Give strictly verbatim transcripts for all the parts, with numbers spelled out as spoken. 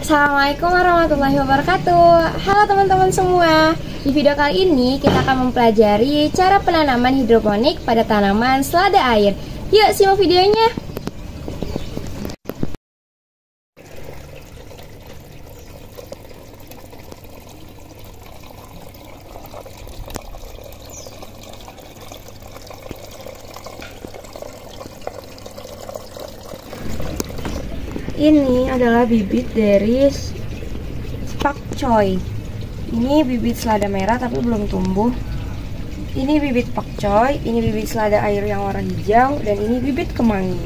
Assalamualaikum warahmatullahi wabarakatuh. Halo teman-teman semua. Di video kali ini kita akan mempelajari cara penanaman hidroponik pada tanaman selada air. Yuk simak videonya. Ini adalah bibit dari pak choy. Ini bibit selada merah tapi belum tumbuh. Ini bibit pak choy, ini bibit selada air yang warna hijau, dan ini bibit kemangi.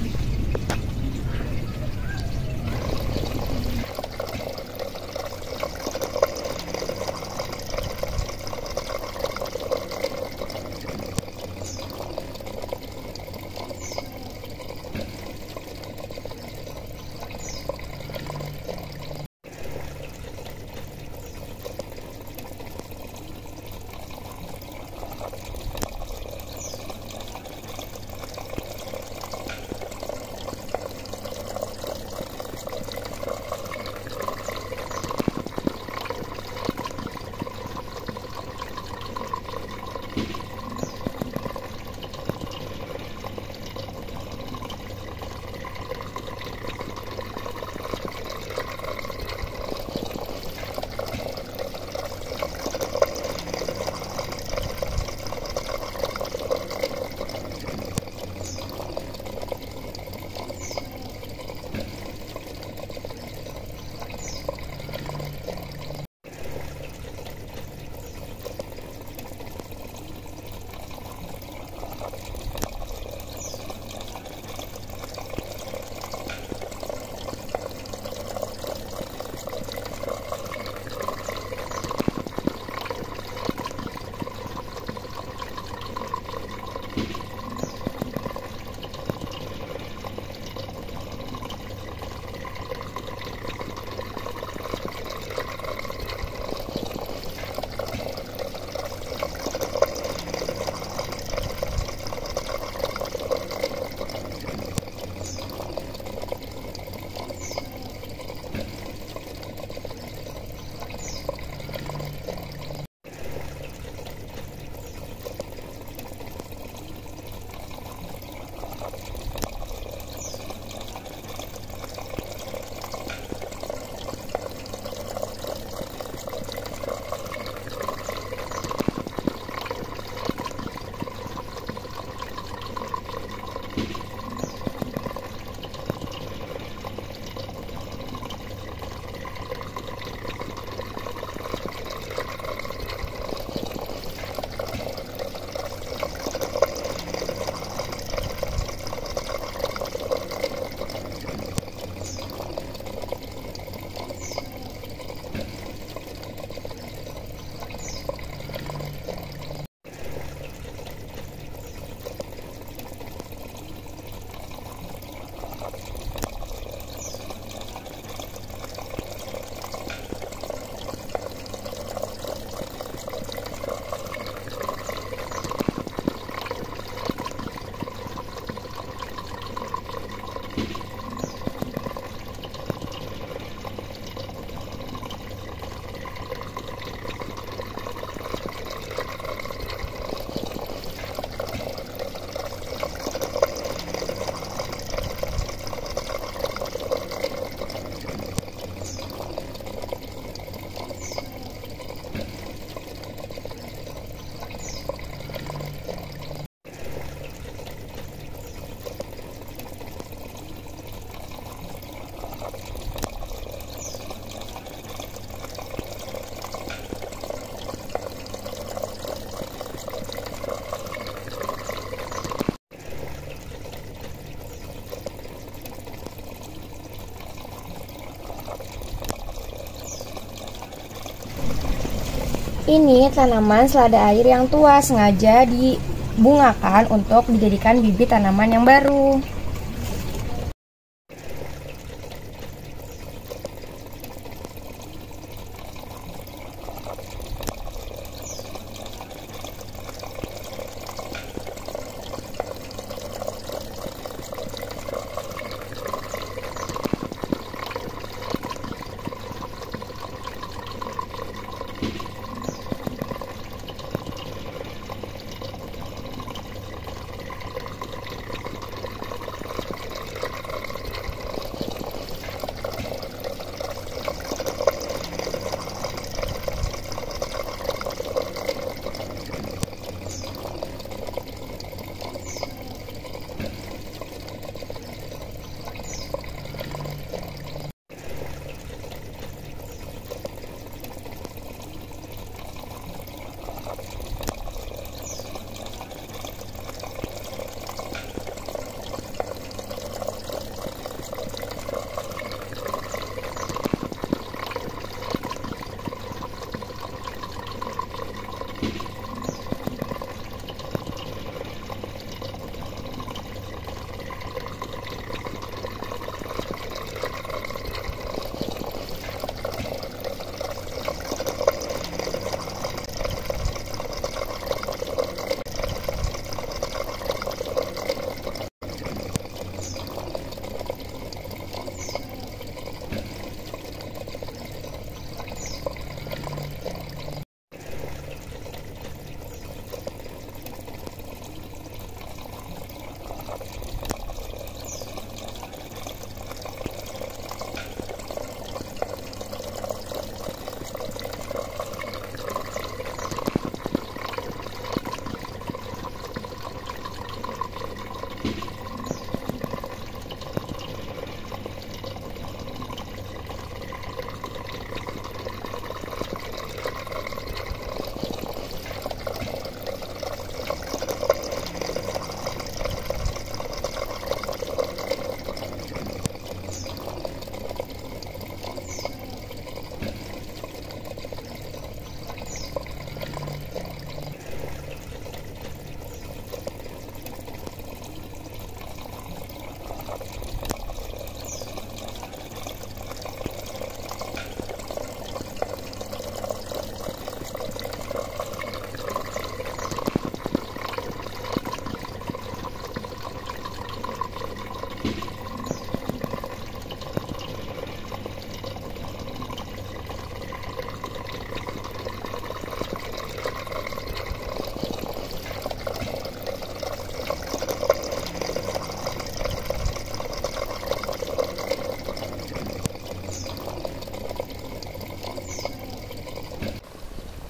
Ini tanaman selada air yang tua sengaja dibungakan untuk dijadikan bibit tanaman yang baru.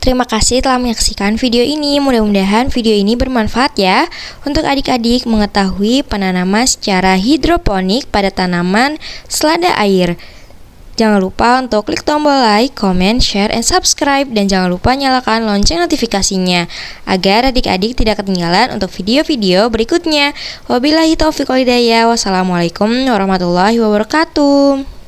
Terima kasih telah menyaksikan video ini. Mudah-mudahan video ini bermanfaat ya untuk adik-adik mengetahui penanaman secara hidroponik pada tanaman selada air. Jangan lupa untuk klik tombol like, comment, share, and subscribe. Dan jangan lupa nyalakan lonceng notifikasinya agar adik-adik tidak ketinggalan untuk video-video berikutnya. Wabillahi taufiq wal hidayah. Wassalamualaikum warahmatullahi wabarakatuh.